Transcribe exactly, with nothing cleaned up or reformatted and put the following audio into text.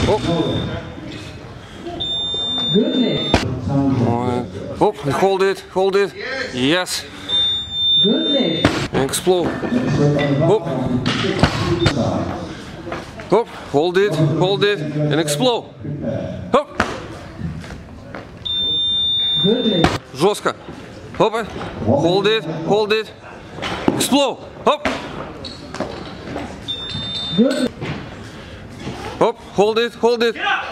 Оп. Оп, hold it, hold it. Yes. Explode. Оп. Оп, hold it, hold it, and explode. Оп. Жестко. Опа. Hold it, hold it. Explode. Оп. Оп, hold it, hold it.